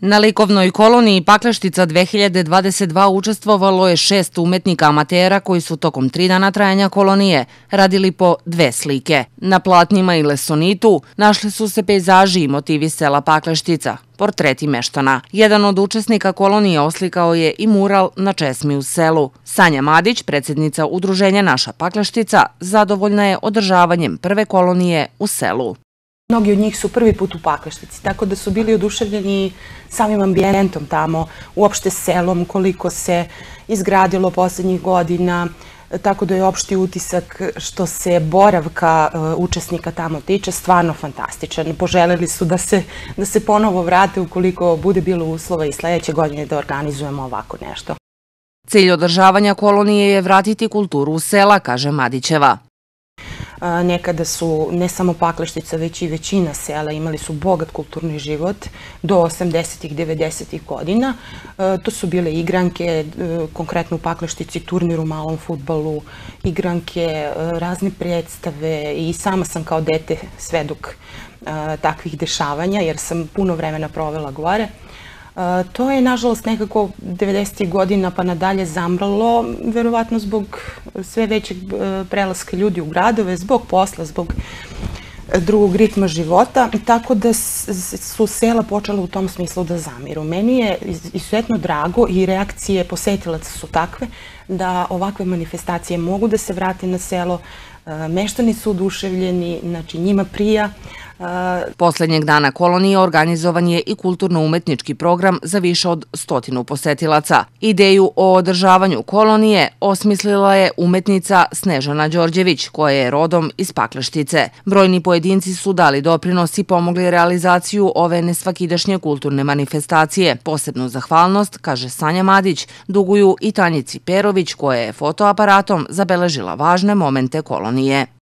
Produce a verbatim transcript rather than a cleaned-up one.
Na likovnoj koloniji Pakleštica dve hiljade dvadeset dva učestvovalo je šest umetnika amatera koji su tokom tri dana trajanja kolonije radili po dve slike. Na platnima i lesonitu našli su se pejzaži i motivi sela Pakleštica, portreti meštana. Jedan od učesnika kolonije oslikao je i mural na česmi u selu. Sanja Madić, predsjednica udruženja Naša Pakleštica, zadovoljna je održavanjem prve kolonije u selu. Mnogi od njih su prvi put u Pakleštici, tako da su bili oduševljeni samim ambijentom tamo, uopšte selom, koliko se izgradilo poslednjih godina, tako da je opšti utisak što se boravka učesnika tamo tiče stvarno fantastičan. Poželeli su da se, da se ponovo vrate ukoliko bude bilo uslova i sledeće godine da organizujemo ovako nešto. Cilj održavanja kolonije je vratiti kulturu u sela, kaže Madićeva. Nekada su ne samo Pakleštica, već i većina sela imali su bogat kulturni život do osamdesetih, devedesetih godina. To su bile igranke, konkretno u Pakleštici turnir u malom fudbalu, igranke, razne predstave i sama sam kao dete svedok takvih dešavanja jer sam puno vremena provela gore. To je, nažalost, nekako devedesetih godina pa nadalje zamrlo, verovatno zbog sve većeg prelaska ljudi u gradove, zbog posla, zbog drugog ritma života, tako da su sela počela u tom smislu da zamiru. Meni je izuzetno drago i reakcije posetilaca su takve da ovakve manifestacije mogu da se vrate na selo, meštani su oduševljeni, znači njima prija. Poslednjeg dana kolonije organizovan je i kulturno-umetnički program za više od stotinu posetilaca. Ideju o održavanju kolonije osmislila je umetnica Snežana Đorđević, koja je rodom iz Pakleštice. Brojni pojedinci su dali doprinos i pomogli realizaciju ove nesvakidašnje kulturne manifestacije. Posebnu zahvalnost, kaže Sanja Madić, duguju i Tanjici Perović, koja je fotoaparatom zabeležila važne momente kolonije.